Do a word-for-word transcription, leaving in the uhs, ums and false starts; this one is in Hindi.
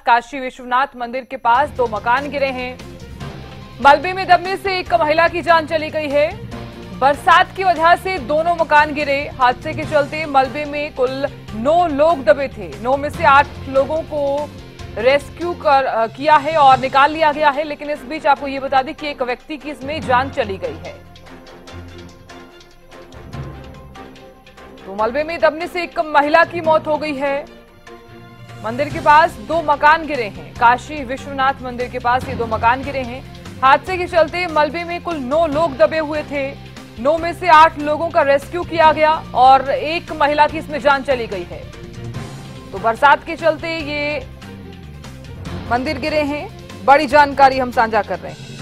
काशी विश्वनाथ मंदिर के पास दो मकान गिरे हैं। मलबे में दबने से एक महिला की जान चली गई है। बरसात की वजह से दोनों मकान गिरे। हादसे के चलते मलबे में कुल नौ लोग दबे थे। नौ में से आठ लोगों को रेस्क्यू कर किया है और निकाल लिया गया है, लेकिन इस बीच आपको ये बता दें कि एक व्यक्ति की इसमें जान चली गई है। तो मलबे में दबने से एक महिला की मौत हो गई है। मंदिर के पास दो मकान गिरे हैं। काशी विश्वनाथ मंदिर के पास ये दो मकान गिरे हैं। हादसे के चलते मलबे में कुल नौ लोग दबे हुए थे। नौ में से आठ लोगों का रेस्क्यू किया गया और एक महिला की इसमें जान चली गई है। तो बरसात के चलते ये मंदिर गिरे हैं। बड़ी जानकारी हम साझा कर रहे हैं।